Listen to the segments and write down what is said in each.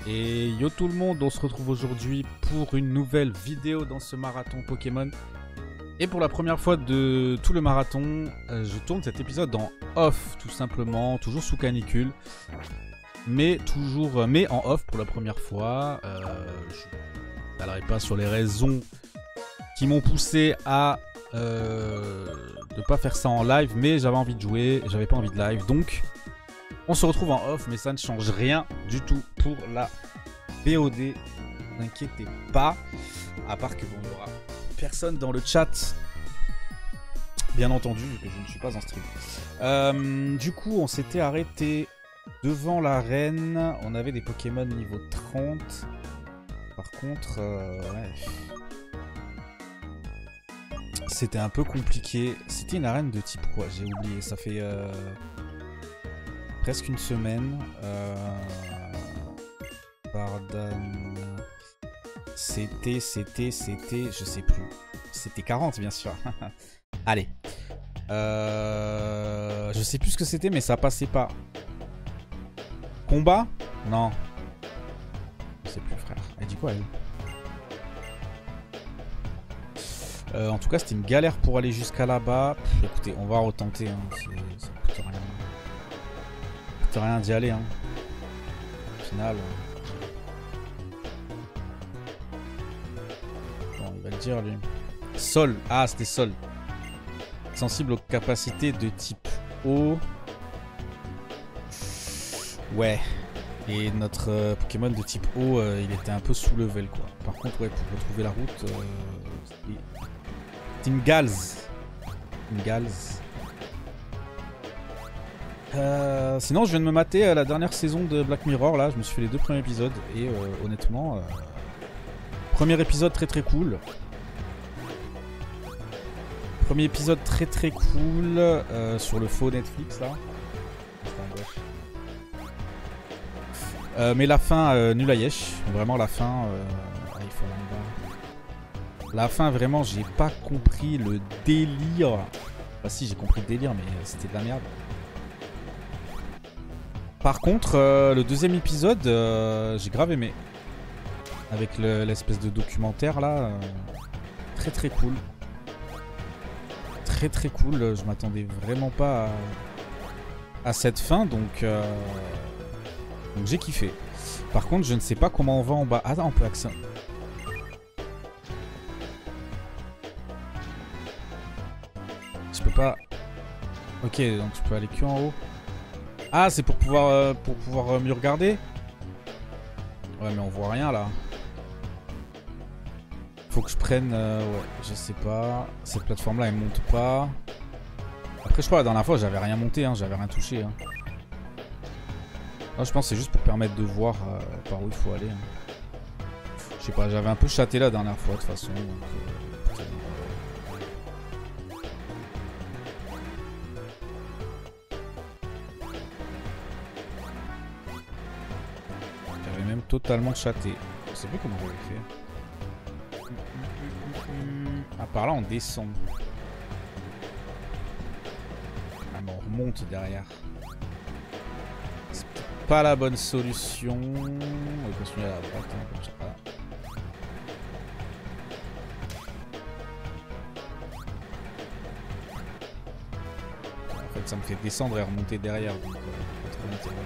Et yo tout le monde, on se retrouve aujourd'hui pour une nouvelle vidéo dans ce marathon Pokémon. Et pour la première fois de tout le marathon, je tourne cet épisode en off tout simplement, toujours sous canicule. Mais en off pour la première fois. Je ne parlerai pas sur les raisons qui m'ont poussé à ne pas faire ça en live, mais j'avais envie de jouer, j'avais pas envie de live, donc on se retrouve en off, mais ça ne change rien du tout pour la VOD, n'inquiétez pas, à part que bon, il y aura personne dans le chat, bien entendu, vu que je ne suis pas en stream. Du coup, on s'était arrêté devant l'arène, on avait des Pokémon niveau 30, par contre, ouais... C'était un peu compliqué. C'était une arène de type quoi? J'ai oublié. Ça fait presque une semaine. Bardan. C'était, je sais plus. C'était 40 bien sûr. Allez. Je sais plus ce que c'était, mais ça passait pas. Combat? Non. Je sais plus, frère. Elle dit quoi, elle? En tout cas, c'était une galère pour aller jusqu'à là-bas. Écoutez, on va retenter. Hein. Ça coûte rien. Ça coûte rien d'y aller. Hein. Au final. Bon, il va le dire, lui. Sol. Ah, c'était Sol. Sensible aux capacités de type eau. Ouais. Et notre Pokémon de type eau, il était un peu sous level, quoi. Par contre, ouais, pour retrouver la route, Team Gals. Sinon, je viens de me mater la dernière saison de Black Mirror. Là, je me suis fait les 2 premiers épisodes. Et honnêtement, premier épisode très cool. Premier épisode très cool sur le faux Netflix là. Mais la fin, nul à yesh. Vraiment, la fin. Il faut la fin, vraiment, j'ai pas compris le délire. Bah si, j'ai compris le délire, mais c'était de la merde. Par contre, le deuxième épisode, j'ai grave aimé. Avec l'espèce de documentaire là. Très cool. Très cool. Je m'attendais vraiment pas à cette fin, donc j'ai kiffé. Par contre, je ne sais pas comment on va en bas. Ah non, on peut accéder. Je peux pas... Ok, donc tu peux aller que en haut. Ah, c'est pour pouvoir mieux regarder. Ouais, mais on voit rien là. Faut que je prenne... ouais, je sais pas. Cette plateforme là, elle monte pas. Après, je crois la dernière fois, j'avais rien monté, hein, j'avais rien touché. Hein. Là, je pense que c'est juste pour permettre de voir par où il faut aller. Hein. Je sais pas, j'avais un peu chaté la dernière fois de toute façon. Donc, j'avais même totalement chaté. Je sais plus comment j'avais fait. Ah, par là, on descend. Ah, mais on remonte derrière. Pas la bonne solution. On va continuer à la droite, hein, comme ça. En fait, ça me fait descendre et remonter derrière, donc pas trop d'intérêt.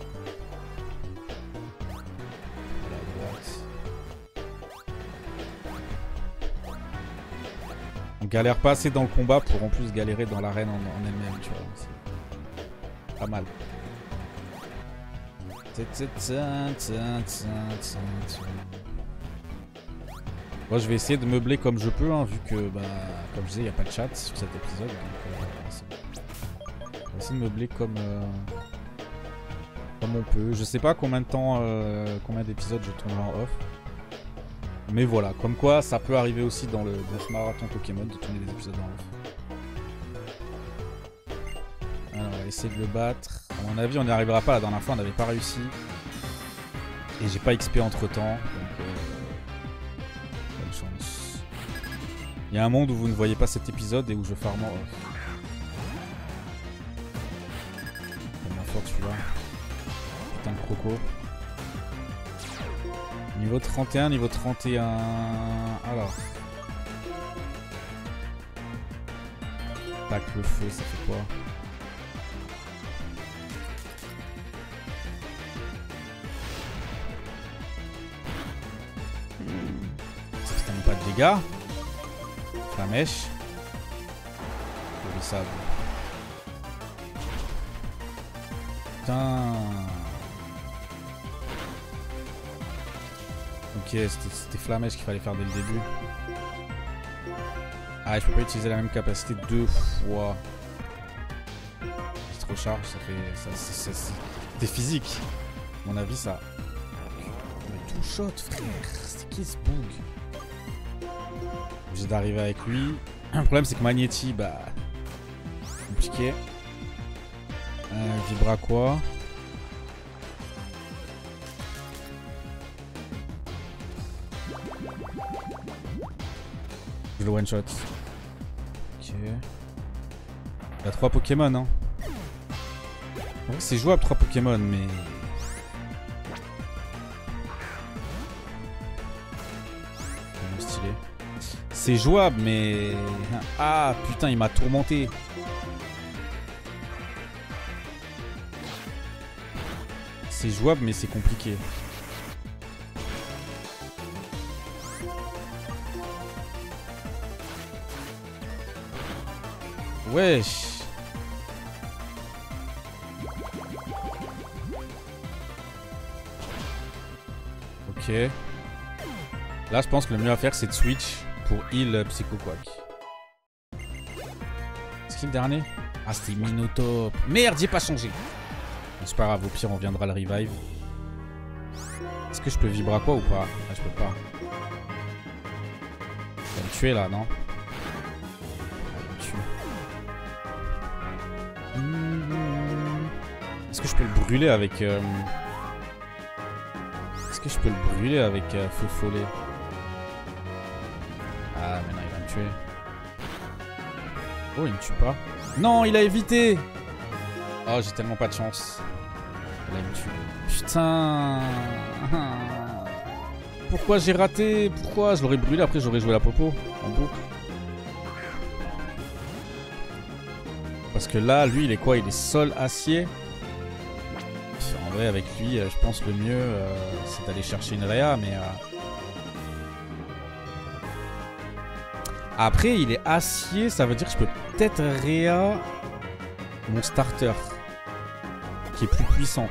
À la droite. On galère pas assez dans le combat pour en plus galérer dans l'arène en elle-même, tu vois. C'est pas mal. Moi, je vais essayer de meubler comme je peux, hein, vu que, bah, comme je disais, il n'y a pas de chat sur cet épisode. Donc, on va essayer de meubler comme on peut. Je sais pas combien de temps, combien d'épisodes je tournerai en off. Mais voilà, comme quoi, ça peut arriver aussi dans ce marathon Pokémon de tourner des épisodes en off. Alors, on va essayer de le battre. À mon avis, on n'y arrivera pas. La dernière fois, on n'avait pas réussi. Et j'ai pas XP entre temps. Donc, bonne chance. Il y a un monde où vous ne voyez pas cet épisode et où je farm en off. Tellement fort celui-là. Putain de croco. Niveau 31, niveau 31. Alors. Tac, le feu, ça fait quoi? Ça fait tellement pas de dégâts. Flamèche. Sable. Putain. Ok, c'était Flamèche qu'il fallait faire dès le début. Ah, je peux pas utiliser la même capacité deux fois. Je te recharge, ça fait... C'est physique. À mon avis, ça... Mais tout shot, frère. C'est qui ce bug? Obligé d'arriver avec lui. Le problème, c'est que Magnéti, bah... compliqué. Vibra quoi? Je le one shot. Ok. Il y a 3 Pokémon, hein. En vrai, c'est jouable 3 Pokémon, mais. Stylé. C'est jouable, mais. Ah putain, il m'a tourmenté. C'est jouable, mais c'est compliqué. Wesh. Ok. Là, je pense que le mieux à faire, c'est de switch pour heal Psycho Quack. C'est qui le dernier? Ah, c'était Minotaur. Merde, j'ai pas changé. C'est pas grave, au pire, on viendra le revive. Est-ce que je peux vibrer quoi ou pas? Ah, je peux pas. Il va me tuer là, non? Est-ce que je peux le brûler avec... Est-ce que je peux le brûler avec feu follet? Ah, mais non, il va me tuer. Oh, il me tue pas. Non, il a évité! Oh, j'ai tellement pas de chance. Là, il me tue. Putain! Pourquoi j'ai raté? Pourquoi? Je l'aurais brûlé, après j'aurais joué la popo en boucle. Parce que là, lui, il est quoi? Il est sol acier. En vrai, avec lui, je pense que le mieux, c'est d'aller chercher une Réa, mais... Après, il est acier, ça veut dire que je peux peut-être Réa mon starter, qui est plus puissant.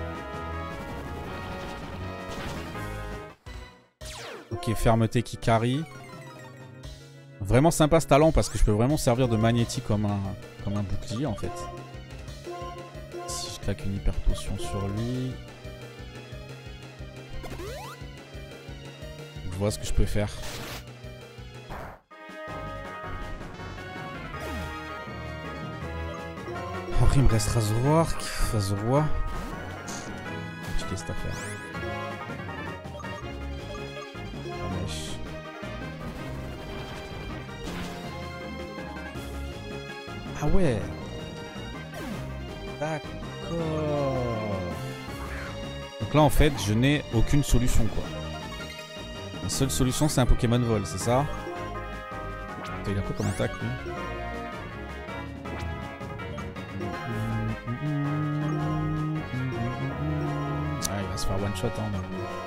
Ok, fermeté qui carry. Vraiment sympa ce talent parce que je peux vraiment servir de Magnéti comme un bouclier en fait. Si je claque une hyper potion sur lui. Je vois ce que je peux faire. Après il me reste Razoroark. Razoroa. Qu'est-ce que t'as à faire? Ah ouais. D'accord. Donc là en fait je n'ai aucune solution quoi. La seule solution c'est un Pokémon vol, c'est ça? Il a quoi comme attaque lui? Ah il va se faire one shot hein.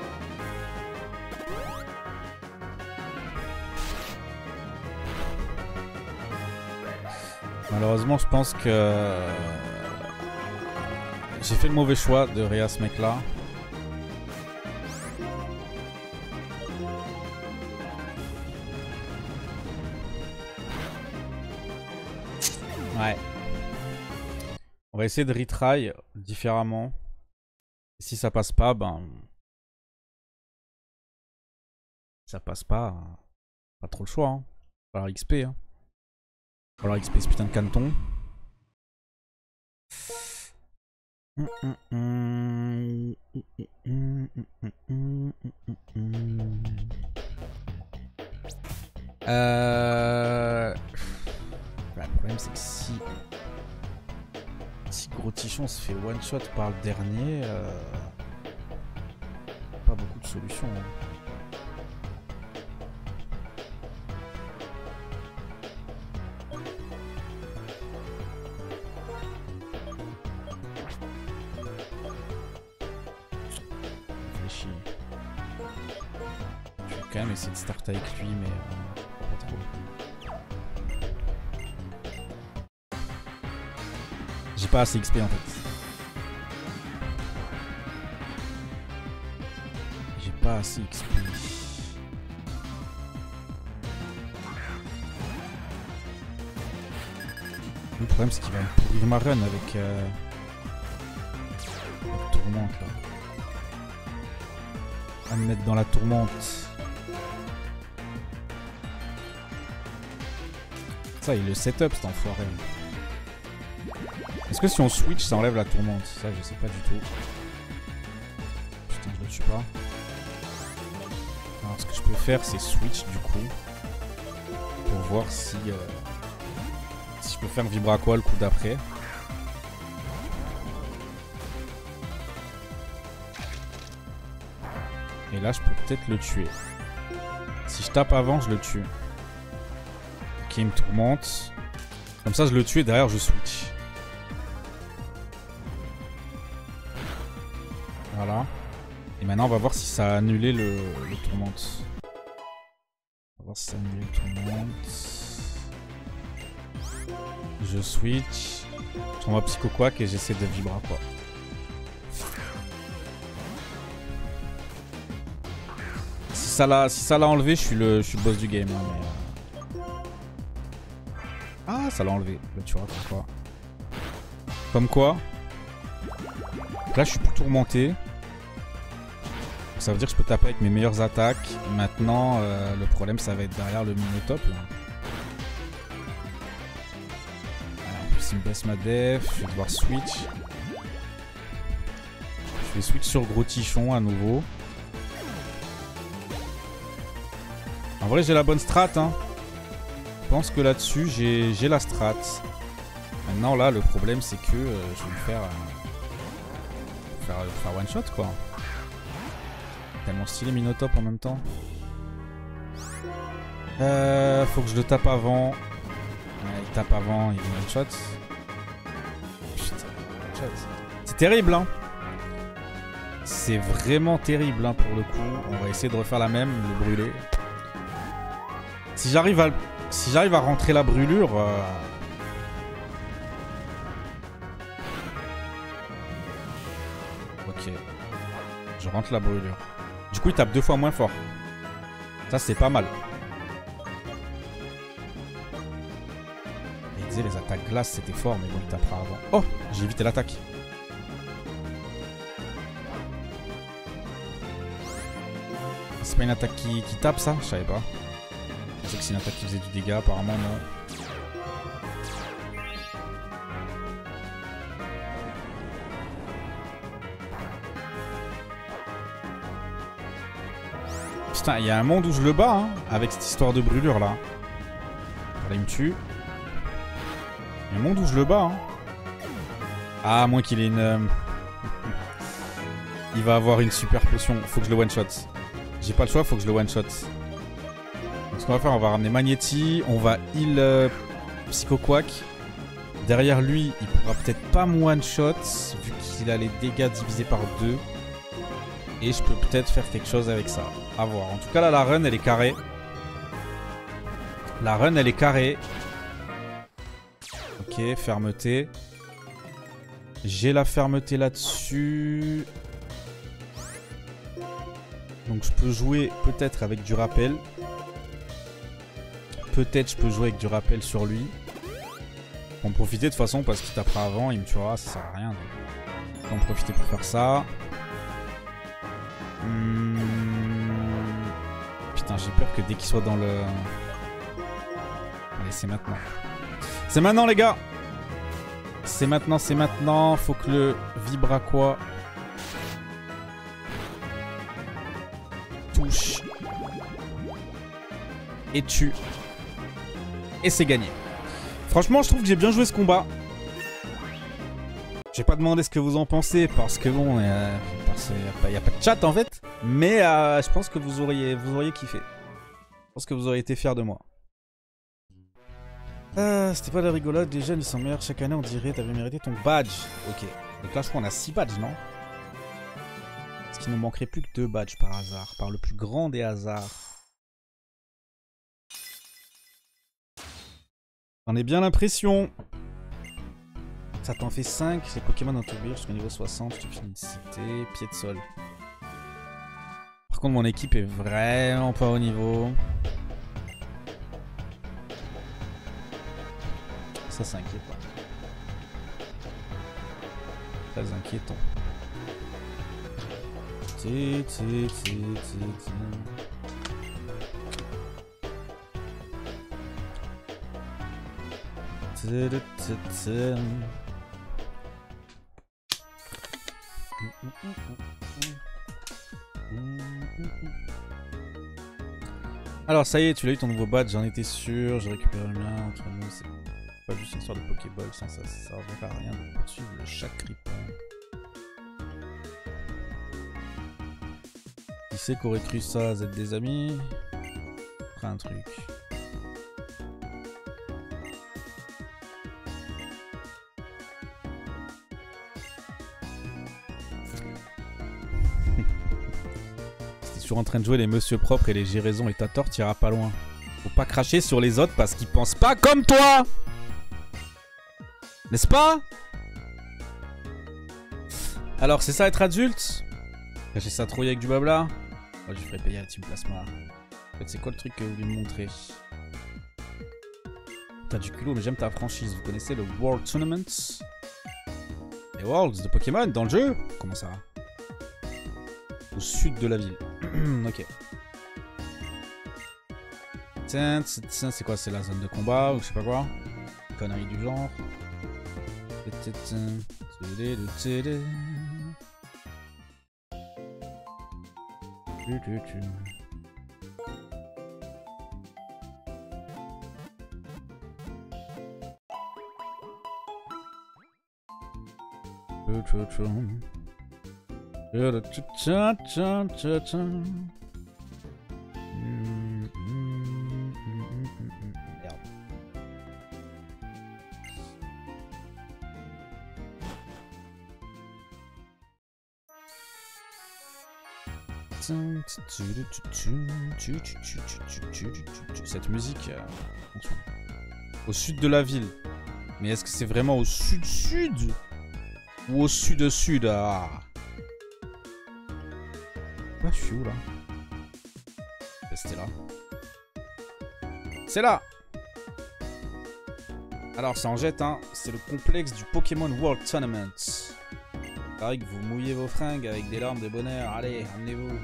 Malheureusement, je pense que j'ai fait le mauvais choix de réa ce mec là. Ouais. On va essayer de retry différemment. Et si ça passe pas, ben... ça passe pas. Pas trop le choix. Hein. Pas la XP. Hein. Alors XP ce putain de caneton. Le problème c'est que si Gros Tichon se fait one shot par le dernier, pas beaucoup de solution. Hein. Réfléchis. Je vais quand même essayer de start avec lui, mais pas trop. J'ai pas assez XP en fait. J'ai pas assez XP. Le problème c'est qu'il va me pourrir ma run avec la tourmente là. À me mettre dans la tourmente. Ça il le setup cet enfoiré. Est-ce que si on switch ça enlève la tourmente? Ça je sais pas du tout. Putain je le tue pas. Alors ce que je peux faire c'est switch du coup. Pour voir si si je peux faire vibra quoi le coup d'après. Et là je peux peut-être le tuer. Si je tape avant je le tue. Ok il me tourmente. Comme ça je le tue et derrière je switch. Voilà. Et maintenant on va voir si ça a annulé le tourmente. On va voir si ça a annulé le tourmente. Je switch. Je renvoie Psycho Quack et j'essaie de vibra quoi. Si ça l'a enlevé, je suis le boss du game. Hein, mais... Ah ça l'a enlevé. Là tu vois pourquoi. Comme quoi. Là je suis plus tourmenté. Ça veut dire que je peux taper avec mes meilleures attaques. Maintenant le problème ça va être derrière le Minotop là. En plus il me baisse ma def. Je vais devoir switch. Je vais switch sur Gros Tichon à nouveau. En vrai j'ai la bonne strat hein. Je pense que là-dessus j'ai la strat. Maintenant là le problème c'est que je vais me faire one shot quoi. Tellement stylé Minotop en même temps. Faut que je le tape avant. Ouais, il tape avant, il one shot. Putain, one shot. C'est terrible hein. C'est vraiment terrible hein, pour le coup. On va essayer de refaire la même, le brûler. Si j'arrive à rentrer la brûlure... Ok. Je rentre la brûlure. Du coup il tape 2 fois moins fort. Ça c'est pas mal. Il disait les attaques glace c'était fort mais bon il tapera avant. Oh j'ai évité l'attaque. C'est pas une attaque qui tape ça? Je savais pas. Je sais que c'est une attaque qui faisait du dégât apparemment non. Putain, il y a un monde où je le bats, hein, avec cette histoire de brûlure là. Là, il me tue. Il y a un monde où je le bats, hein. Ah, à moins qu'il ait une... Il va avoir une super potion. Faut que je le one-shot. J'ai pas le choix, faut que je le one-shot. Donc, ce qu'on va faire, on va ramener Magnéti. On va heal Psycho Quack. Derrière lui, il pourra peut-être pas me one-shot, vu qu'il a les dégâts divisés par 2. Et je peux peut-être faire quelque chose avec ça. À voir. En tout cas, là, la run, elle est carrée. La run, elle est carrée. Ok, fermeté. J'ai la fermeté là-dessus. Donc, je peux jouer peut-être avec du rappel. Peut-être je peux jouer avec du rappel sur lui. Pour en profiter de toute façon, parce qu'il tapera avant, il me tuera, ça sert à rien. Donc, je vais en profiter pour faire ça. Putain, j'ai peur que dès qu'il soit dans le... Allez, c'est maintenant. C'est maintenant, les gars. C'est maintenant, c'est maintenant. Faut que le vibra quoi touche. Et tue. Et c'est gagné. Franchement, je trouve que j'ai bien joué ce combat. Je vais pas demander ce que vous en pensez, parce que bon... Il n'y a pas de chat en fait. Mais je pense que vous auriez kiffé. Je pense que vous auriez été fiers de moi. C'était pas de la rigolade. Les jeunes ils sont meilleurs chaque année. On dirait t'avais mérité ton badge. Ok. Donc là je crois qu'on a 6 badges, non? Est-ce qu'il nous manquerait plus que 2 badges par hasard? Par le plus grand des hasards. J'en ai bien l'impression. Ça t'en fait 5. C'est Pokémon dans ton jusqu'au niveau 60. Je te finis de citer. Pied de sol. Par contre, mon équipe est vraiment pas au niveau. Ça, c'est inquiétant. Très inquiétant. Alors ça y est, tu l'as eu ton nouveau badge, j'en étais sûr, j'ai récupéré le mien. Entre nous, c'est pas juste une histoire de Pokéball, sans ça servirait à rien de poursuivre le chat Cripon. Qui c'est qu'aurait cru ça? Vous êtes des amis? Après un truc. En train de jouer les monsieur propres et les j'ai raison et t'as tort, t'iras pas loin. Faut pas cracher sur les autres parce qu'ils pensent pas comme toi. N'est-ce pas? Alors c'est ça être adulte? Cacher ça trop avec du blabla? Moi je ferais payer à la team plasma. En fait c'est quoi le truc que vous voulez me montrer? T'as du culot mais j'aime ta franchise. Vous connaissez le World Tournament? Les Worlds de Pokémon dans le jeu? Comment ça va? Au sud de la ville. Ok. Tiens, c'est quoi? C'est la zone de combat ou je sais pas quoi? Connerie du genre. Merde. Cette musique, attention. Au sud de la ville. Mais est-ce que c'est vraiment au sud-sud? Ou au sud-sud? Ah. Ah, je suis où là? C'était là. C'est là! Alors ça en jette, hein. C'est le complexe du Pokémon World Tournament. Pareil que vous mouillez vos fringues avec des larmes de bonheur. Allez, amenez-vous.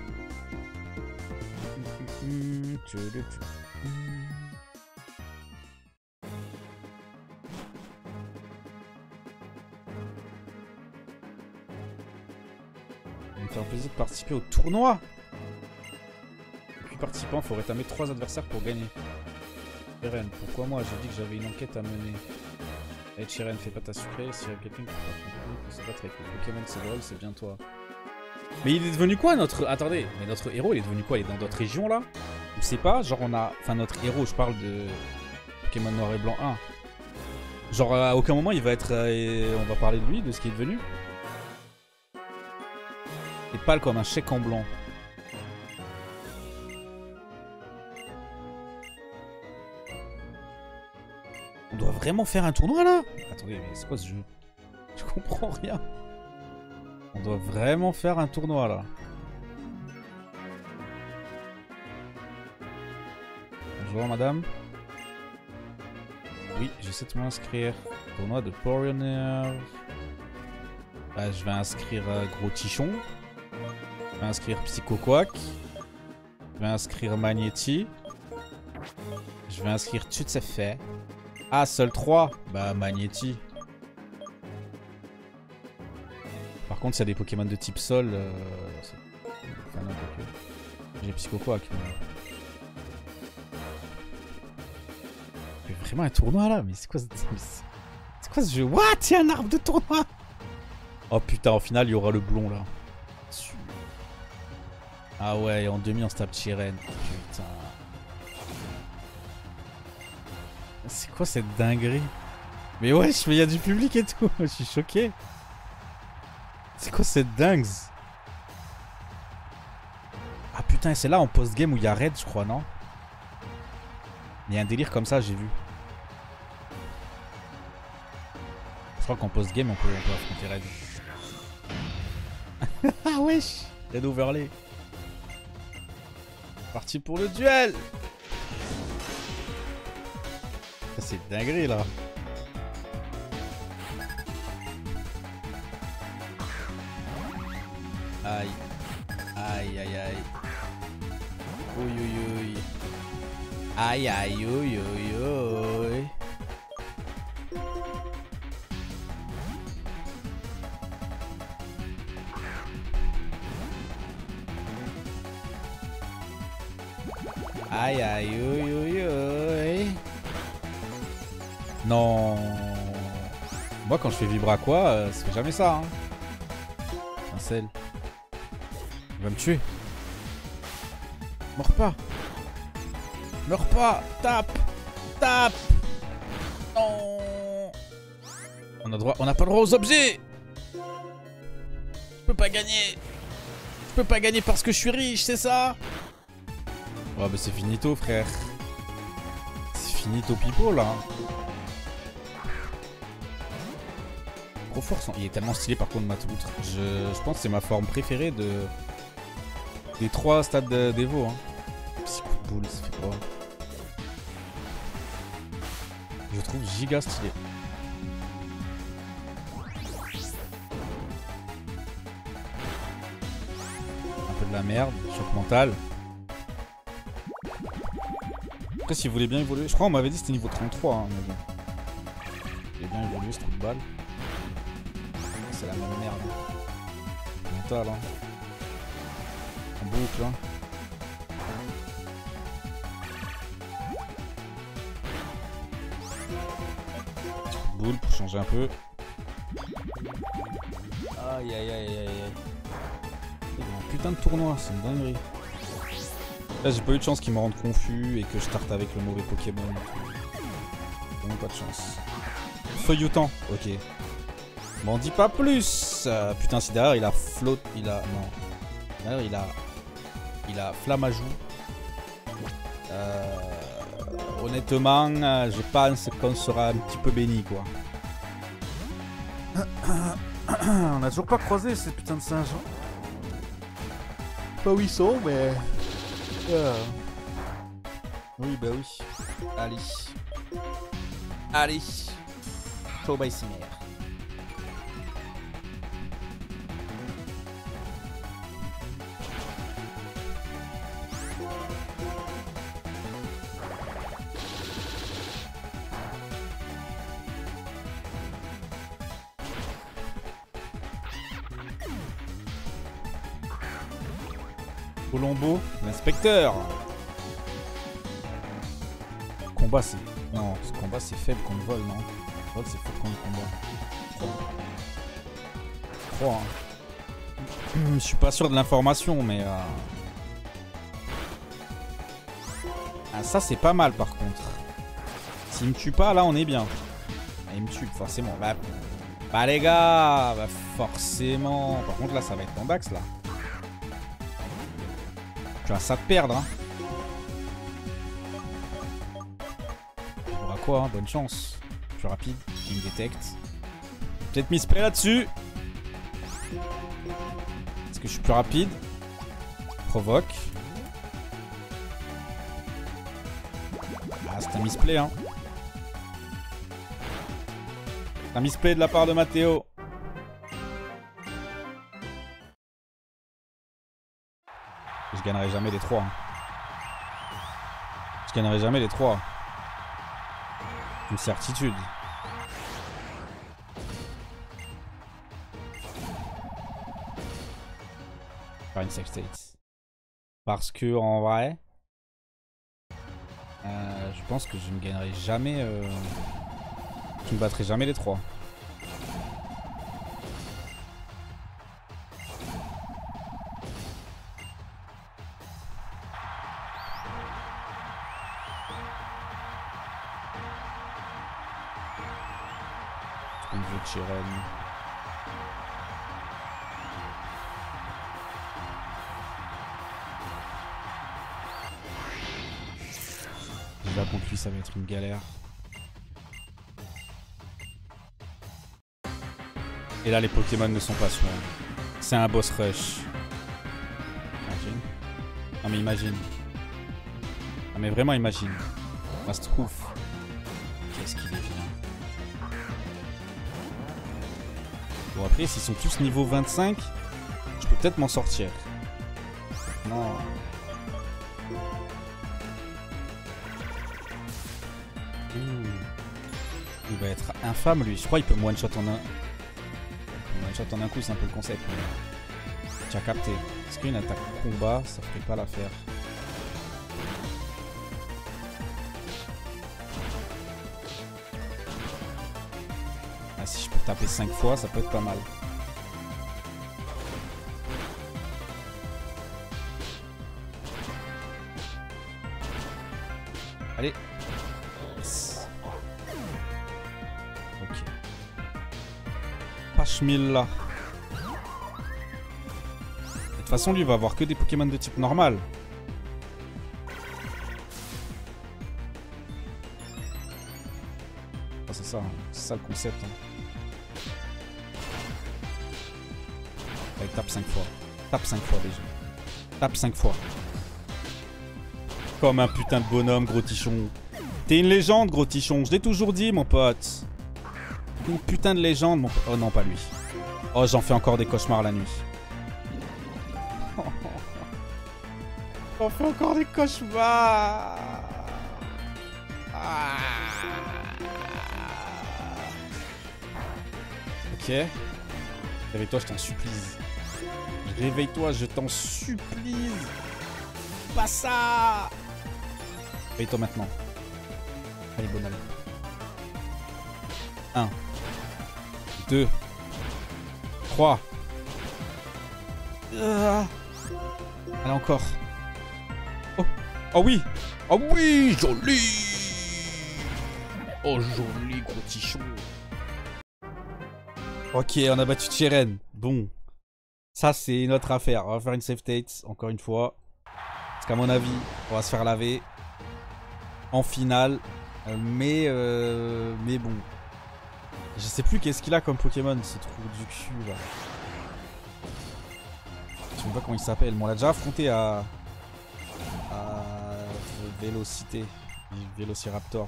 Ça me fait un plaisir de participer au tournoi. Et puis participant, il faut rétamer 3 adversaires pour gagner. Chiren, pourquoi moi? J'ai dit que j'avais une enquête à mener. Hey Chiren, fais pas ta sucrée, s'il y a quelqu'un qui peut se battre avec le Pokémon, c'est drôle, c'est bien toi. Mais il est devenu quoi notre... Attendez, mais notre héros il est devenu quoi? Il est dans d'autres régions là? On sait pas, genre on a... Enfin notre héros, je parle de Pokémon Noir et Blanc 1. Genre à aucun moment il va être... on va parler de lui, de ce qu'il est devenu. Il est pâle comme un chèque en blanc. On doit vraiment faire un tournoi là? Attendez, mais c'est quoi ce jeu? Je comprends rien. On doit vraiment faire un tournoi là. Bonjour madame. Oui, j'essaie de m'inscrire. Tournoi de Pioneer. Bah, je vais inscrire Gros Tichon. Je vais inscrire Psychoquack. Je vais inscrire Magnéti. Je vais inscrire Tutsefé. Ah, seul 3. Bah, Magnéti. Par contre, s'il y a des Pokémon de type sol, enfin, non, j'ai Psychoquack. Mais vraiment un tournoi là? Mais c'est quoi ce jeu? What? Il y a un arbre de tournoi? Oh putain, au final, il y aura le blond là. Sûr. Ah ouais, en demi on se tape Chiren. Putain. C'est quoi cette dinguerie? Mais wesh, mais il y a du public et tout. Je suis choqué. C'est quoi cette dingue? Ah putain, c'est là en post-game où il y a raid, je crois, non? Il y a un délire comme ça, j'ai vu. Je crois qu'en post-game, on peut affronter raid. Ah wesh, raid overlay. Parti pour le duel. C'est dinguerie là. Aïe. Aïe aïe aïe. Ouïe ouïe ouïe. Aïe aïe ouïe ouïe ouïe. Aïe aïe ouïe ouïe ouïe. Non. Moi quand je fais vibra quoi, ça fait jamais ça hein. Un sel. Il va me tuer. Meurs pas. Meurs pas. Tape. Tape. Non. On n'a pas le droit aux objets. Je peux pas gagner. Je peux pas gagner parce que je suis riche, c'est ça? Oh bah c'est finito frère. C'est finito pipo là. Trop fort, il est tellement stylé par contre Matoutre. Je pense que c'est ma forme préférée des 3 stades d'Evo. Hein. Petit coup de boule, ça fait quoi? Je trouve giga stylé. Un peu de la merde, choc mental. Après si vous voulez bien évoluer, je crois on m'avait dit que c'était niveau 33 hein, mais bon. Il est bien évolué ce trou de balle. C'est la même merde. Mental hein. En boucle hein. Boule pour changer un peu. Aïe aïe aïe aïe aïe. Il y a un putain de tournoi, c'est une dinguerie. Là j'ai pas eu de chance qu'ils me rendent confus et que je starte avec le mauvais Pokémon. Vraiment pas de chance. Feuilletant, ok. M'en dis pas plus. Putain si derrière il a flotte, il a... Non. Derrière il a flamme à joue. Honnêtement, je pense qu'on sera un petit peu béni quoi. On a toujours pas croisé ces putains de singes. Pas où ils sont mais... Oui bah oui. Allez. Allez. Ciao bye cimer. Colombo, l'inspecteur. Combat c'est... Non, ce combat c'est faible contre vol, non. Vol c'est faible contre combat. 3 hein. Je suis pas sûr de l'information mais... Ah ça c'est pas mal par contre. S'il me tue pas là on est bien. Ah, il me tue forcément. Bah les gars, bah forcément. Par contre là ça va être ton Dax là. Tu as ça de perdre hein. Tu auras quoi hein, bonne chance. Plus rapide, il me détecte. Peut-être misplay là-dessus. Est-ce que je suis plus rapide? Provoque. Ah c'est un misplay hein. Un misplay de la part de Mathéo. Je gagnerai jamais les 3. Hein. Je gagnerai jamais les 3. Une certitude. Par une safe state. Parce que en vrai, je pense que je ne gagnerai jamais. Je ne battrai jamais les 3. niveau Cheren. Là contre lui ça va être une galère. Et là les Pokémon ne sont pas soins. C'est un boss rush. Imagine. Non mais imagine. Non mais vraiment imagine. Mastrouf. Qu'est-ce qu'il est vilain. Bon après s'ils sont tous niveau 25, je peux peut-être m'en sortir. Non. Il va être infâme lui. Je crois qu'il peut me one-shot en un. One-shot en un coup, c'est un peu le concept. Tu as capté. Est-ce qu'une attaque combat, ça ferait pas l'affaire? Ah, si je peux taper 5 fois, ça peut être pas mal. Allez. Yes. Ok. Pashmilla. De toute façon, lui, il va avoir que des Pokémon de type normal. Ah, c'est ça, hein. C'est ça le concept. Hein. Allez, tape 5 fois. Tape 5 fois déjà. Tape 5 fois. Comme un putain de bonhomme, gros tichon. T'es une légende, gros tichon. Je l'ai toujours dit, mon pote. Une putain de légende, mon pote. Oh non, pas lui. Oh, j'en fais encore des cauchemars la nuit. J'en fais encore des cauchemars. Ah. Ok. Réveille-toi, je t'en supplie. Réveille-toi, je t'en supplie. Pas ça. Réveille-toi maintenant. Allez, bonhomme. 1. 2. 3. Allez, encore. Oh. Oh oui. Oh oui, joli. Oh, joli, gros tichon. Ok, on a battu Cheren. Bon. Ça, c'est notre affaire. On va faire une save state, encore une fois. Parce qu'à mon avis, on va se faire laver. En finale. Mais bon. Je sais plus qu'est-ce qu'il a comme Pokémon, ce trou du cul là. Je sais pas comment il s'appelle. Mais on l'a déjà affronté à Vélocité. Vélociraptor.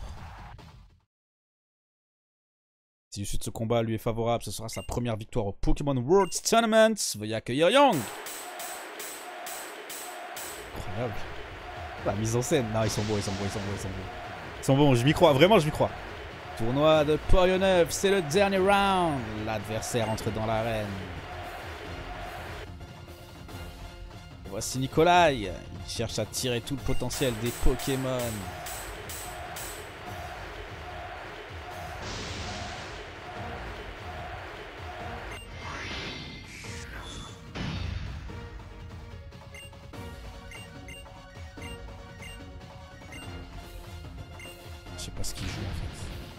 Si l'issue de ce combat lui est favorable, ce sera sa première victoire au Pokémon World Tournament. Veuillez accueillir Yang. Incroyable. La mise en scène. Non, ils sont beaux, ils sont beaux, ils sont beaux, ils sont beaux. Ils sont bons, je m'y crois, vraiment je m'y crois. Tournoi de Porionneuve, c'est le dernier round. L'adversaire entre dans l'arène. Voici Nikolai. Il cherche à tirer tout le potentiel des Pokémon. Je sais pas ce qu'il joue en fait.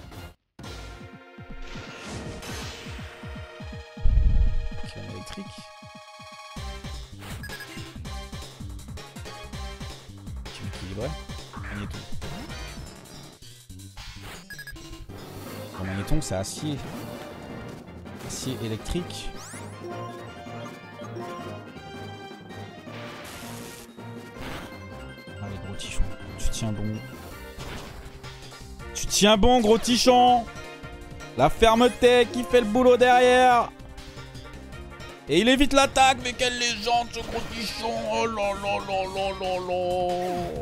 Pokémon électrique. Pokémon équilibré. Magnéton. Bon, Magnéton c'est acier. Acier électrique. Allez gros tichon, tu tiens bon. Tu tiens bon, gros tichon. La fermeté qui fait le boulot derrière. Et il évite l'attaque. Mais quelle légende, ce gros tichon. Oh là là là là là là.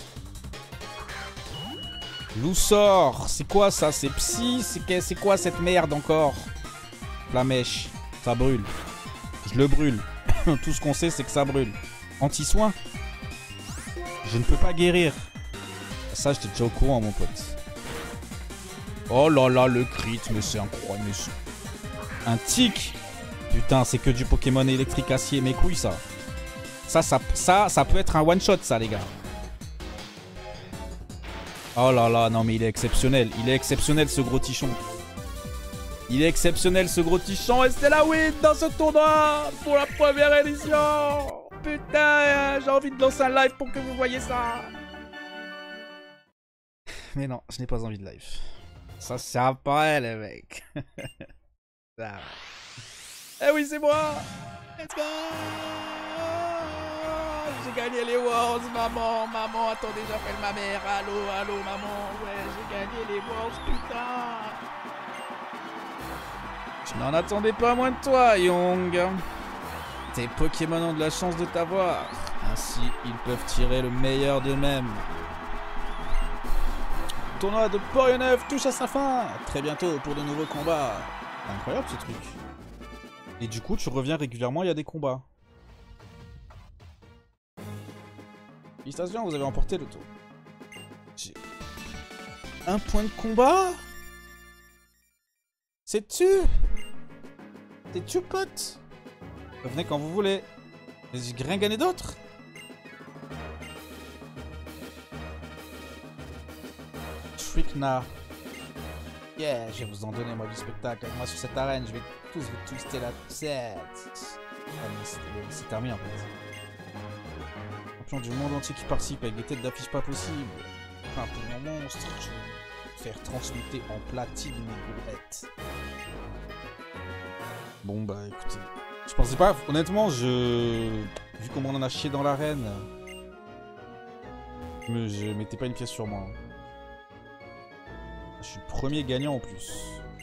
Loussor. C'est quoi ça? C'est psy? C'est quoi cette merde encore? La mèche. Ça brûle. Je le brûle. Tout ce qu'on sait, c'est que ça brûle. Anti-soin. Je ne peux pas guérir. Ça, j'étais déjà au courant, mon pote. Oh là là, le crit, mais c'est incroyable. Un tic. Putain, c'est que du Pokémon électrique acier. Mes couilles, ça. Ça peut être un one-shot, ça, les gars. Oh là là, non, mais il est exceptionnel. Il est exceptionnel, ce gros tichon. Il est exceptionnel ce gros tichon et c'est la win dans ce tournoi pour la première édition. Putain, j'ai envie de lancer un live pour que vous voyez ça. Mais non, je n'ai pas envie de live. Ça sert à pas, les mecs. Ça. Eh oui, c'est moi. Let's go. J'ai gagné les Worlds, maman. Maman, attendez, j'appelle ma mère. Allô, allô, maman. Ouais, j'ai gagné les Worlds, putain. Je n'en attendais pas moins de toi, Young. Tes Pokémon ont de la chance de t'avoir. Ainsi, ils peuvent tirer le meilleur d'eux-mêmes. Le tournoi de Port-Neuf touche à sa fin. Très bientôt pour de nouveaux combats. Incroyable ce truc. Et du coup, tu reviens régulièrement, il y a des combats. Félicitations, vous avez remporté le tour. J'ai un point de combat. C'est-tu? C'est-tu, pote? Revenez quand vous voulez. Mais j'ai rien gagné d'autre. Trickna. Yeah, je vais vous en donner, moi, du spectacle. Avec moi, sur cette arène, je vais tous vous twister la tête. C'est terminé, en fait. Champion du monde entier qui participe avec des têtes d'affiche pas possibles. Enfin, pour mon monstre, je vais faire transmuter en platine mes boulettes. Bon, bah, écoutez. Je pensais pas, honnêtement, vu comment on en a chié dans l'arène, je mettais pas une pièce sur moi. Je suis le premier gagnant en plus.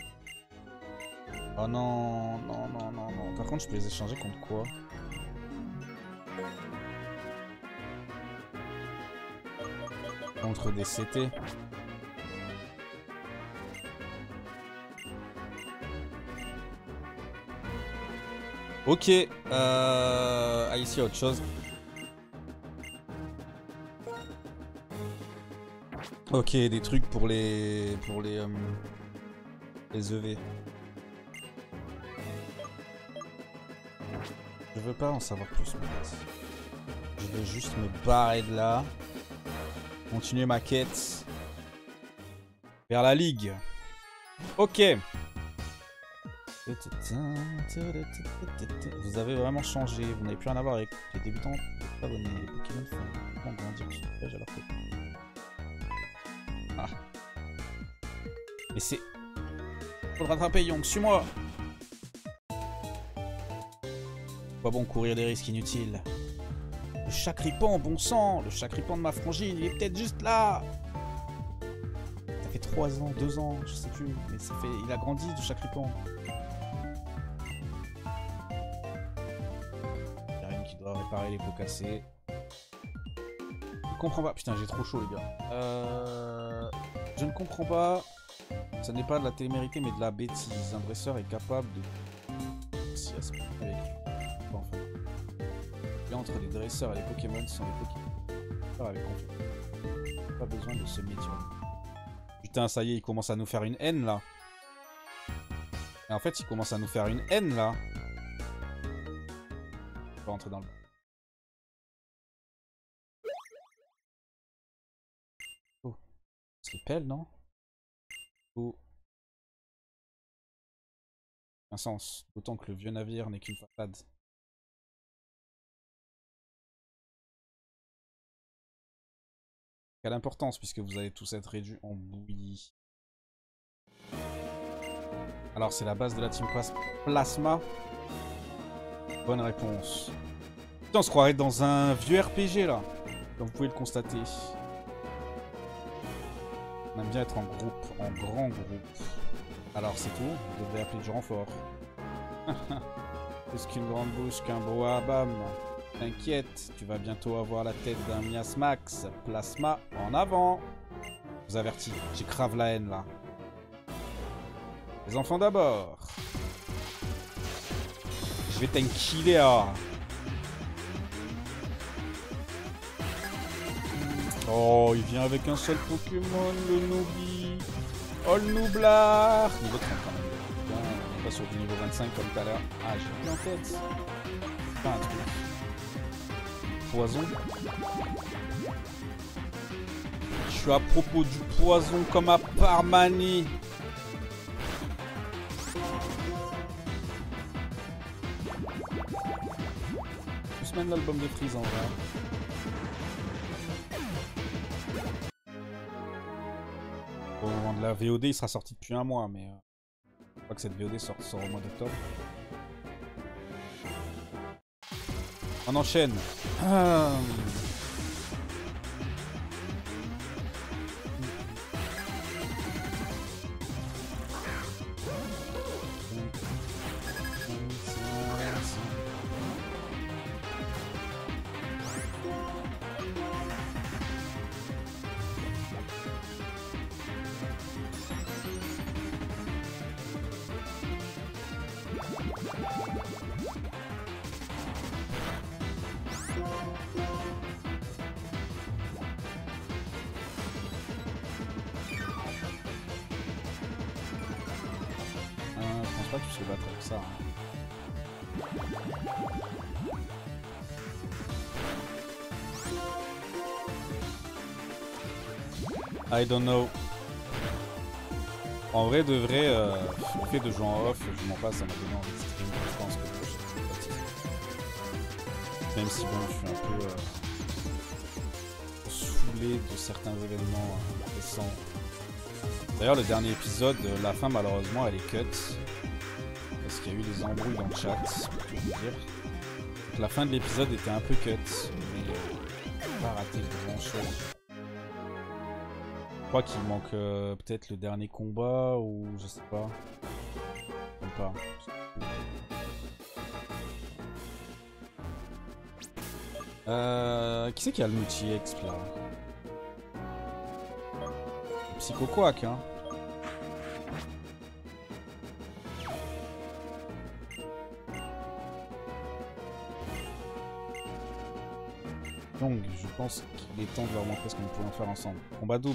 Oh non, non, non, non, non. Par contre, je peux les échanger contre quoi? Contre des CT. Ok. Ah, ici, il y a autre chose. Ok, des trucs pour les EV. Je veux pas en savoir plus, en fait. Je veux juste me barrer de là. Continuer ma quête. Vers la ligue. Ok. Vous avez vraiment changé. Vous n'avez plus rien à voir avec les débutants. Abonnés. Les Pokémon font grandir sur le page à leur côté. Ah. Mais c'est... Faut le rattraper, Young. Suis-moi. Pas bon courir des risques inutiles. Le Chacripan, bon sang. Le Chacripan de ma frangine, il est peut-être juste là. Ça fait 3 ans, 2 ans, je sais plus. Mais ça fait... Il a grandi, le Chacripan. Qui doit réparer les pots cassés. Je comprends pas. Putain, j'ai trop chaud, les gars. Je ne comprends pas. Ce n'est pas de la télémérité, mais de la bêtise. Un dresseur est capable de... Si, avec... Bon, enfin. Là, entre les dresseurs et les Pokémon, ce sont les Pokémon. Avec confiance. Pas besoin de ce médium. Putain, ça y est, il commence à nous faire une haine, là. Et en fait, il commence à nous faire une haine, là. Rentrer dans le... Oh. C'est pelle, non? Oh. Un sens. D'autant que le vieux navire n'est qu'une façade. Quelle importance puisque vous allez tous être réduits en bouillie. Alors c'est la base de la team Plasma. Bonne réponse. Putain, on se croirait dans un vieux RPG là, comme vous pouvez le constater. On aime bien être en groupe, en grand groupe. Alors c'est tout, vous devrez appeler du renfort. Plus qu'une grande bouche, qu'un brouhaha-bam. T'inquiète, tu vas bientôt avoir la tête d'un Miasmax. Plasma en avant. Je vous avertis, j'ai grave la haine là. Les enfants d'abord. Je vais t'enquiller là. Oh, il vient avec un seul Pokémon, le Noobi. Oh, le Noublard. Niveau 30 quand même. On est pas sur du niveau 25 comme tout à l'heure. Ah, j'ai plus en tête. Pas un truc. Poison. Je suis à propos du poison comme à Parmani. semaines l'album de Freeze en vrai. Au moment de la VOD, il sera sorti depuis un mois, mais je crois que cette VOD sort au mois d'octobre. On enchaîne. Je pense pas que tu se battre avec ça. I don't know. En vrai de vrai, le fait de jouer en off, je m'en passe, ça m'a donné envie de stream. Je pense que même si bon, je suis un peu saoulé de certains événements récents. D'ailleurs, le dernier épisode, la fin malheureusement elle est cut. Parce qu'il y a eu des embrouilles dans le chat, pour tout vous dire. Donc, la fin de l'épisode était un peu cut, mais pas raté grand chose. Je crois qu'il manque peut-être le dernier combat ou je sais pas. Même pas. Qui c'est qui a le multi-exp là? Psycho Quack, hein. Donc, je pense qu'il est temps de leur montrer ce qu'on peut en faire ensemble. Combat double.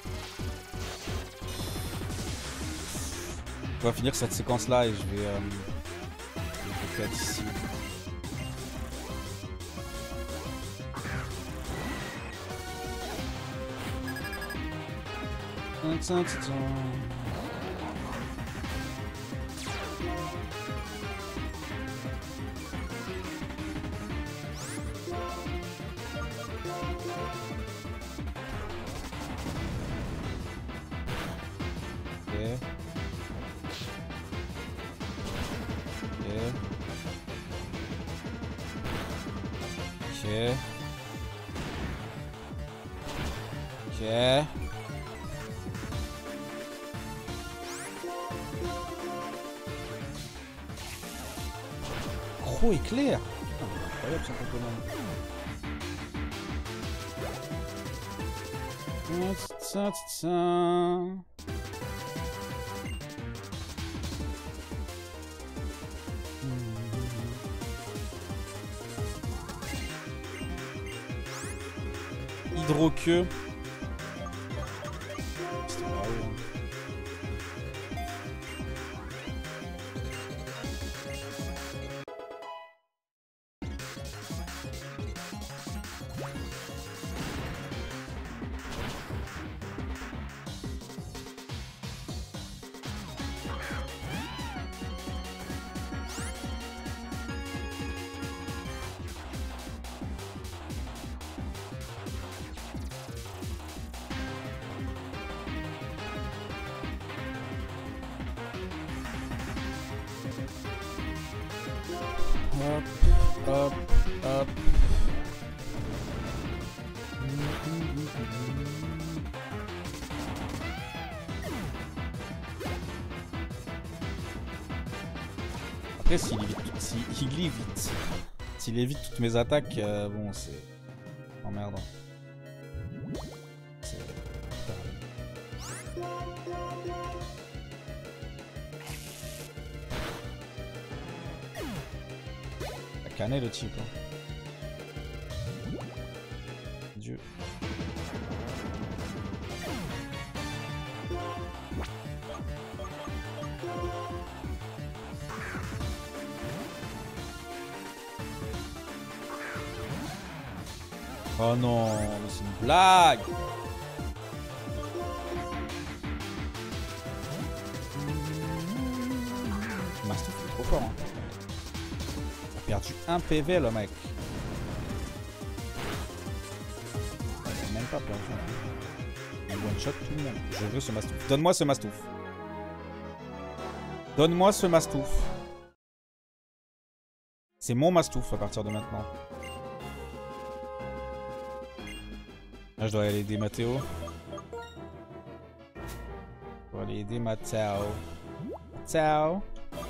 On va finir cette séquence là et je vais faire d'ici. Ok. Gros éclair. Incroyable son Pokémon. Hydroqueux. Hop, hop, hop. Après, s'il évite, s'il évite toutes mes attaques, bon, c'est emmerdant. Canet le type. Dieu. Oh non, mais c'est une blague. Mastiff est trop fort. Hein. Il a perdu un PV le mec. pas perdu. On one shot tout le monde. Je veux ce mastouf. Donne-moi ce mastouf. Donne-moi ce mastouf. C'est mon mastouf à partir de maintenant. Là, je dois aller aider Mathéo. Je dois aller aider Mathéo. Ciao.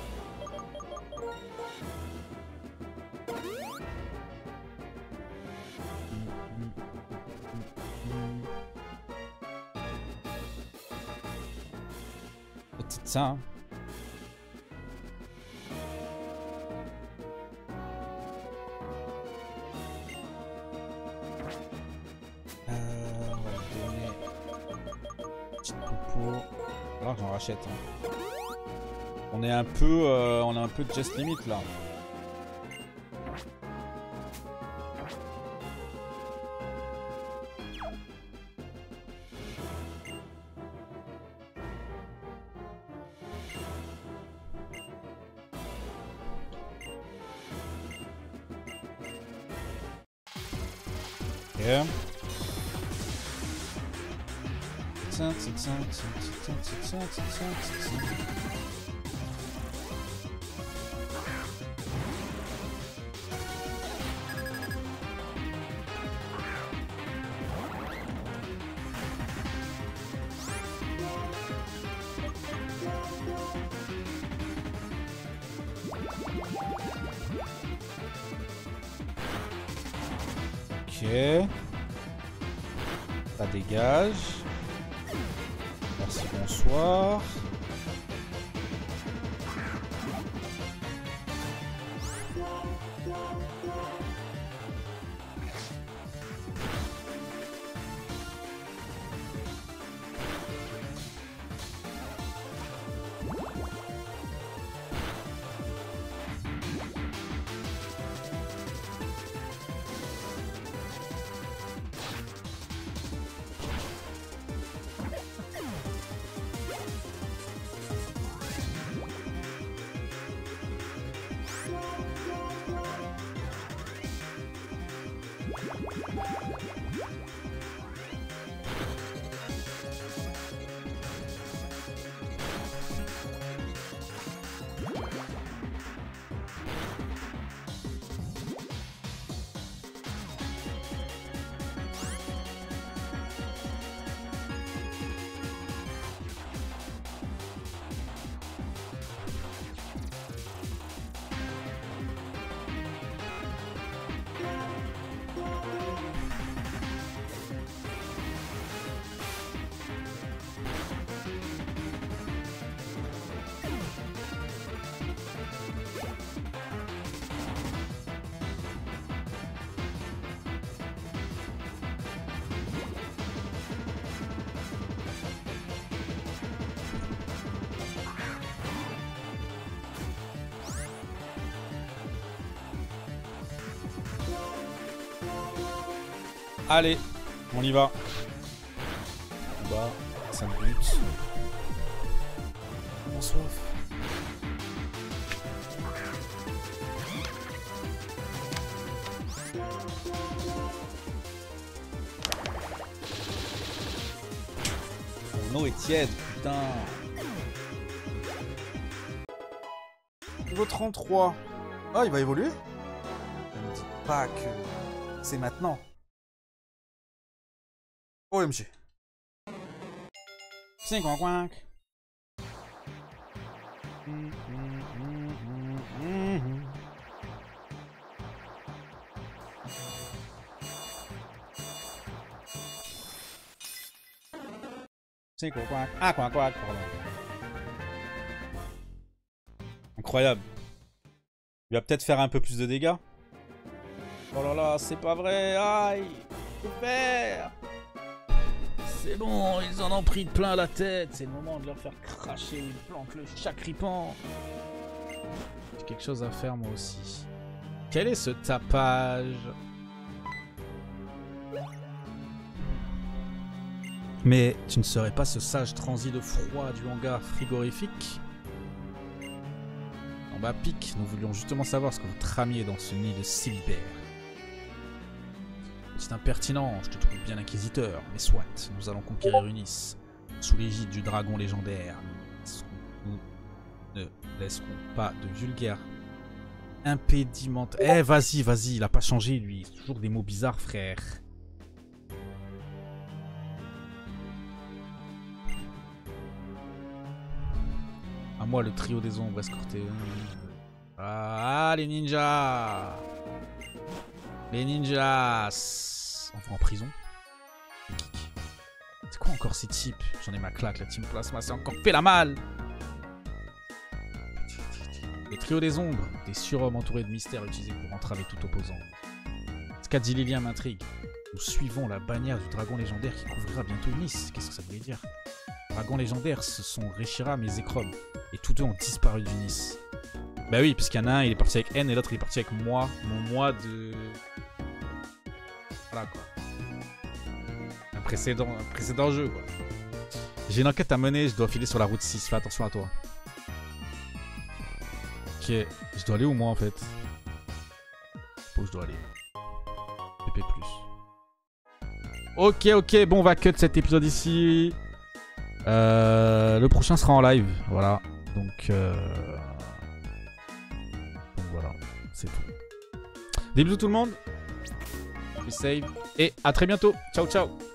C'est ça, hein. On va lui donner une petite popo. Alors j'en rachète. Hein. On est un peu just limit là. Yeah. Ok. Ça dégage. Merci, bonsoir. Allez, on y va. Bah, ça me bute. Mon soif. Mon eau est tiède, putain. Niveau 33. Ah, il va évoluer? Ne me dites pas que c'est maintenant. OMG. C'est quoi, quoi. C'est quoi, quoi. Ah, quoi, quoi, pardon. Incroyable. Il va peut-être faire un peu plus de dégâts. Oh là là, c'est pas vrai. Aïe. Que faire? C'est bon, ils en ont pris plein la tête. C'est le moment de leur faire cracher une plante le chacripant. J'ai quelque chose à faire moi aussi. Quel est ce tapage? Mais tu ne serais pas ce sage transi de froid du hangar frigorifique? En bas pique, nous voulions justement savoir ce que vous tramiez dans ce nid de Silibert. C'est impertinent, je te trouve bien inquisiteur, mais soit, nous allons conquérir Unis, sous l'égide du dragon légendaire. Nous ne laisserons pas de vulgaire impédiment. Eh, vas-y, vas-y, il a pas changé, lui. C'est toujours des mots bizarres, frère. À moi, le trio des ombres escorté. Ah, les ninjas! Les ninjas! On va en prison. C'est quoi encore ces types? J'en ai ma claque, la team plasma s'est encore fait la malle! Le trio des ombres, des surhommes entourés de mystères utilisés pour entraver tout opposant. Ce qu'a dit Lilien m'intrigue. Nous suivons la bannière du dragon légendaire qui couvrira bientôt Nice. Qu'est-ce que ça voulait dire? Dragons légendaires, ce sont Reshiram et Zekrom. Et tous deux ont disparu du Nice. Bah oui, parce qu'il y en a un, il est parti avec N et l'autre, il est parti avec moi. Mon moi de... Voilà, quoi. Un précédent jeu, quoi. J'ai une enquête à mener, je dois filer sur la route 6. Fais attention à toi. Ok, je dois aller où, moi, en fait? Où je dois aller? PP+. Ok, bon, on va cut cet épisode ici. Le prochain sera en live, voilà. Donc voilà, c'est tout. Des bisous tout le monde. Je save et à très bientôt. Ciao, ciao.